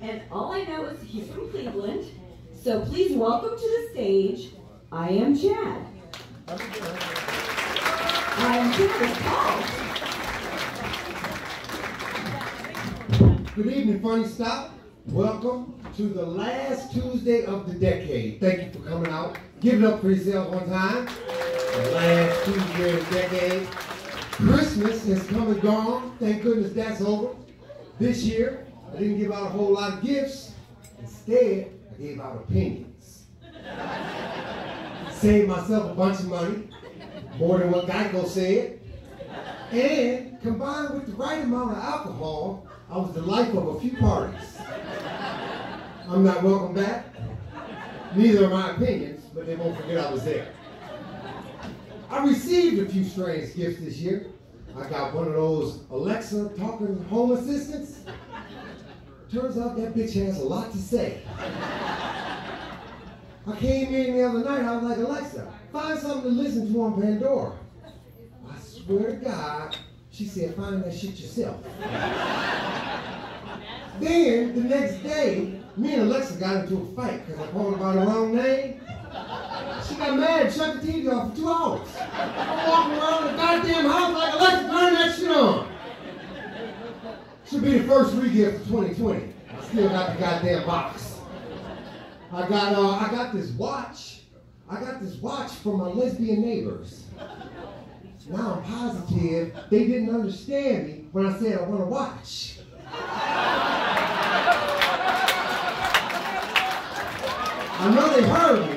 And all I know is he's from Cleveland. So please welcome to the stage, Iam Chad. Iam Chad is tall. Good evening, Funny Stop. Welcome to the last Tuesday of the decade. Thank you for coming out. Give it up for yourself one time. The last Tuesday of the decade. Christmas has come and gone. Thank goodness that's over. This year, I didn't give out a whole lot of gifts. Instead, I gave out opinions. Saved myself a bunch of money, more than what Geico said. And combined with the right amount of alcohol, I was the life of a few parties. I'm not welcome back. Neither are my opinions, but they won't forget I was there. I received a few strange gifts this year. I got one of those Alexa talking home assistants. Turns out that bitch has a lot to say. I came in the other night, I was like, Alexa, find something to listen to on Pandora. I swear to God, she said, find that shit yourself. Then, the next day, me and Alexa got into a fight because I called her by the wrong name. She got mad and shut the TV off for 2 hours. I'm walking around the goddamn house like, Alexa, turn that shit on. Should be the first re-gift of 2020. I still got the goddamn box. I got this watch. I got this watch from my lesbian neighbors. Now I'm positive they didn't understand me when I said I want a watch. I know they heard me.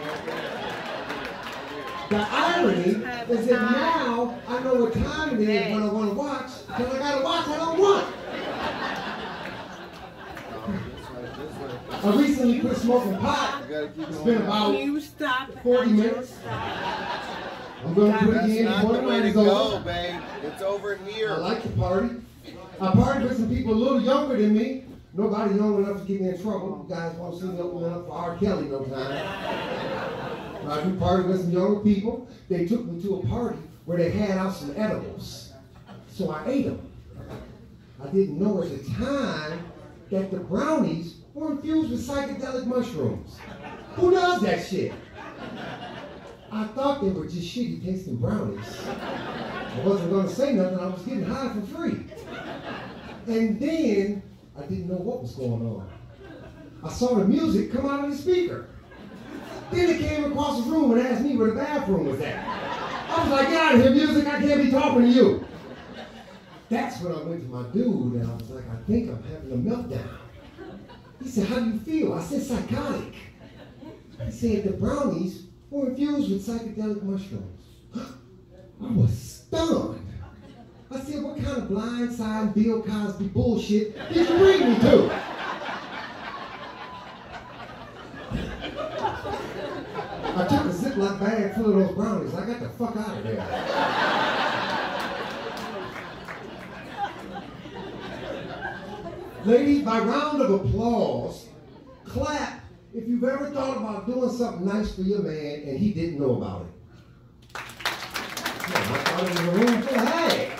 The irony is that now I know what time it is when I want to watch, because I got a watch I don't want. I recently quit smoking pot. It's been about 40 minutes. I'm going to put it again before the night is over. Babe. It's over here. I like to party. I partied with some people a little younger than me. Nobody young enough to get me in trouble. You guys won't see me opening up for R. Kelly no time. I do party with some younger people. They took me to a party where they had out some edibles. So I ate them. I didn't know at the time that the brownies were infused with psychedelic mushrooms. Who does that shit? I thought they were just shitty tasting brownies. I wasn't going to say nothing. I was getting high for free. And then I didn't know what was going on. I saw the music come out of the speaker. Then it came across the room and asked me where the bathroom was at. I was like, get out of here, music. I can't be talking to you. That's when I went to my dude and I was like, I think I'm having a meltdown. He said, how do you feel? I said, psychotic. He said, the brownies were infused with psychedelic mushrooms. I was stunned. I said, what kind of blindside Bill Cosby bullshit did you bring me to? I took a Ziploc bag full of those brownies. I got the fuck out of there. Ladies, by round of applause, clap if you've ever thought about doing something nice for your man and he didn't know about it. Yeah, I thought it was a room full of hags.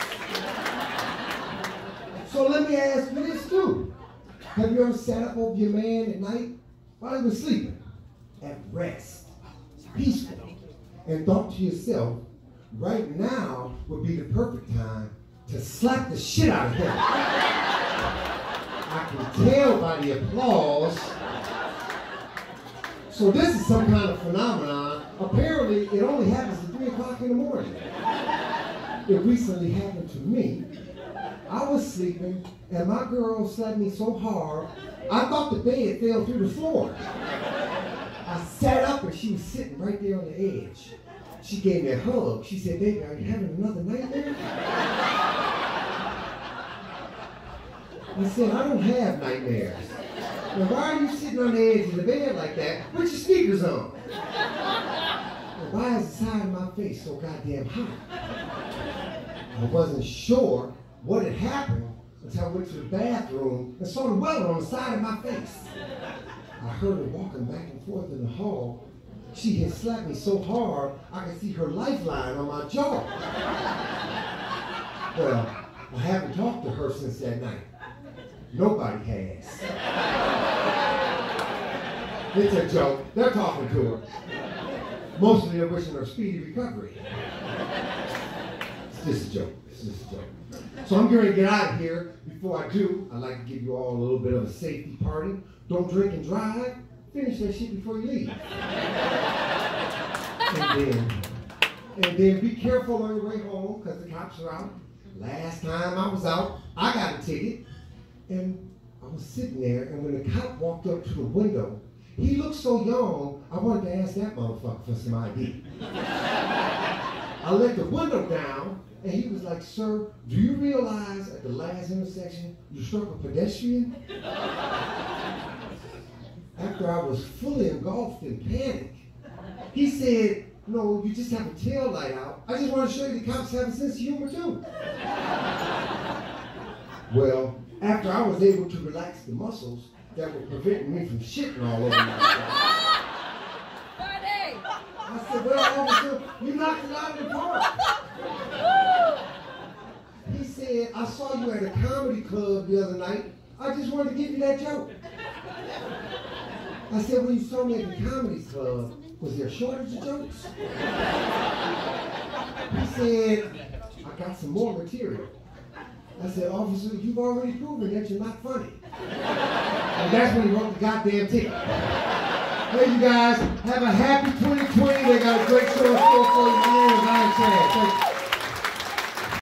So let me ask you this too. Have you ever sat up over your man at night while he was sleeping, at rest, peaceful, and thought to yourself, right now would be the perfect time to slap the shit out of him? I can tell by the applause. So this is some kind of phenomenon. Apparently, it only happens at 3 o'clock in the morning. It recently happened to me. I was sleeping, and my girl slapped me so hard, I thought the bed fell through the floor. I sat up, and she was sitting right there on the edge. She gave me a hug. She said, baby, are you having another nightmare? I said, I don't have nightmares. Now, why are you sitting on the edge of the bed like that with your sneakers on? And why is the side of my face so goddamn hot? I wasn't sure what had happened until I went to the bathroom and saw the welder on the side of my face. I heard her walking back and forth in the hall. She had slapped me so hard, I could see her lifeline on my jaw. Well, I haven't talked to her since that night. Nobody has. It's a joke. They're talking to her. Mostly they're wishing her speedy recovery. It's just a joke. It's just a joke. So I'm going to get out of here. Before I do, I'd like to give you all a little bit of a safety party. Don't drink and drive. Finish that shit before you leave. And then be careful on your way home because the cops are out. Last time I was out, I got a ticket. And I was sitting there, and when the cop walked up to the window, he looked so young, I wanted to ask that motherfucker for some ID. I let the window down, and he was like, "Sir, do you realize at the last intersection you struck a pedestrian?" After I was fully engulfed in panic, he said, "No, you just have a tail light out. I just want to show you the cops have a sense of humor too." Well, after I was able to relax the muscles that were preventing me from shitting all over myself, I said, "Well, officer, you knocked it out of the park." He said, "I saw you at a comedy club the other night. I just wanted to give you that joke." I said, "When you saw me at the comedy club, was there a shortage of jokes?" He said, "I got some more material." I said, "Officer, you've already proven that you're not funny." And that's when he wrote the goddamn ticket. Hey, you guys, have a happy 2020. They got a great show in store for you. My name is Iam Chad. Thank you.